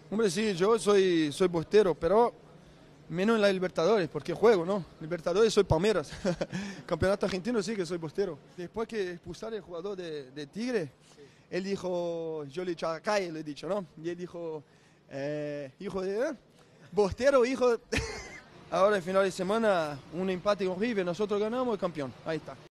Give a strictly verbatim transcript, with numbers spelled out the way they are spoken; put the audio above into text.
Hombre, sí, yo soy, soy portero, pero menos en la Libertadores, porque juego, ¿no? Libertadores soy Palmeiras. Campeonato argentino sí que soy portero. Después que expulsar el jugador de, de Tigre, él dijo, yo le he dicho a Calle, le he dicho, ¿no? Y él dijo, eh, hijo de... ¿eh? Portero, hijo de... Ahora, el final de semana, un empate con River, nosotros ganamos, el campeón. Ahí está.